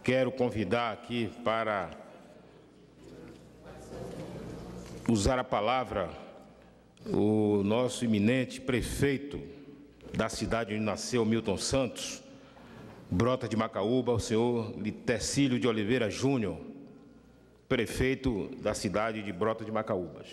Quero convidar aqui para usar a palavra o nosso eminente prefeito da cidade onde nasceu Milton Santos, Brota de Macaúba, o senhor Litecílio de Oliveira Júnior, prefeito da cidade de Brota de Macaúbas.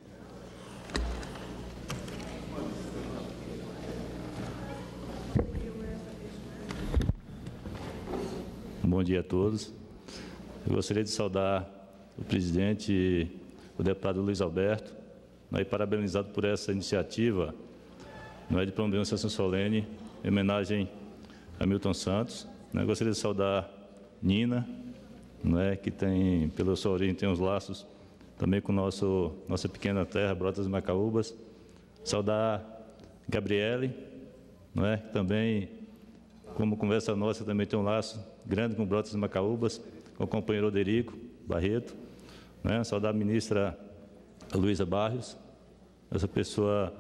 Bom dia a todos. Eu gostaria de saudar o presidente, o deputado Luiz Alberto, e parabenizado por essa iniciativa de promover uma sessão solene em homenagem a Milton Santos. Gostaria de saudar Nina, que tem, pela sua origem, tem uns laços também com nossa pequena terra, Brotas de Macaúbas. Saudar Gabriele, que também, como conversa nossa, também tem um laço grande com Brotas de Macaúbas, com o companheiro Oderico Barreto. Saudar a ministra Luísa Barrios, essa pessoa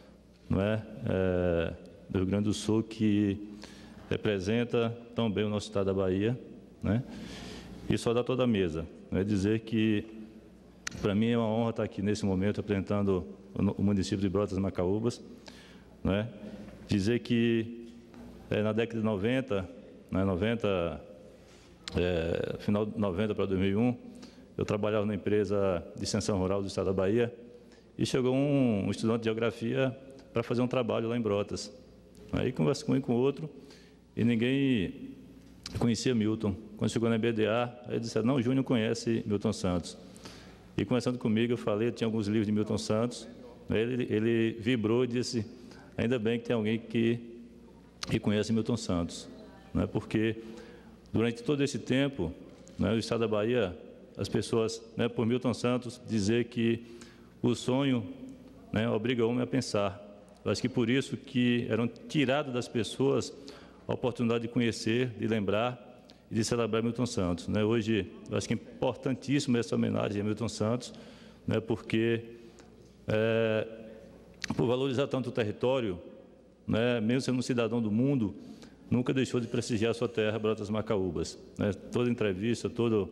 do Rio Grande do Sul que representa tão bem o nosso estado da Bahia, e saudar toda a mesa. Dizer que, para mim, é uma honra estar aqui nesse momento apresentando o município de Brotas de Macaúbas. Dizer que, na década de 90, final de 90 para 2001, eu trabalhava na empresa de extensão rural do estado da Bahia e chegou um estudante de geografia para fazer um trabalho lá em Brotas. Aí conversa com um e com o outro e ninguém conhecia Milton. Quando chegou na BDA, aí disseram: não, o Júnior conhece Milton Santos. E conversando comigo, eu falei, eu tinha alguns livros de Milton Santos. Ele vibrou e disse: ainda bem que tem alguém que conhece Milton Santos. Porque durante todo esse tempo, o estado da Bahia, as pessoas, por Milton Santos, dizer que o sonho obriga o homem a pensar. Eu acho que por isso que eram tirados das pessoas a oportunidade de conhecer, de lembrar e de celebrar Milton Santos. Hoje, eu acho que é importantíssima essa homenagem a Milton Santos, porque, por valorizar tanto o território, mesmo sendo um cidadão do mundo, nunca deixou de prestigiar a sua terra, Brotas Macaúbas. Toda entrevista, todo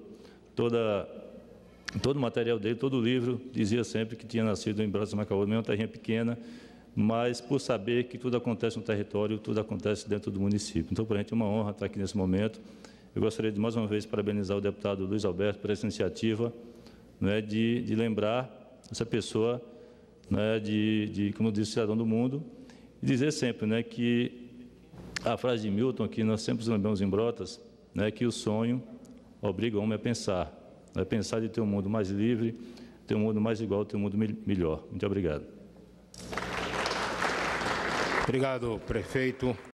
o material dele, todo o livro, dizia sempre que tinha nascido em Brotas Macaúbas, mesmo uma terrinha pequena, mas por saber que tudo acontece no território, tudo acontece dentro do município. Então, para a gente é uma honra estar aqui nesse momento. Eu gostaria de, mais uma vez, parabenizar o deputado Luiz Alberto por essa iniciativa, de lembrar essa pessoa, como disse, cidadão do mundo, e dizer sempre que a frase de Milton, que nós sempre lembramos em Brotas, que o sonho obriga o homem a pensar, pensar de ter um mundo mais livre, ter um mundo mais igual, ter um mundo melhor. Muito obrigado. Obrigado, prefeito.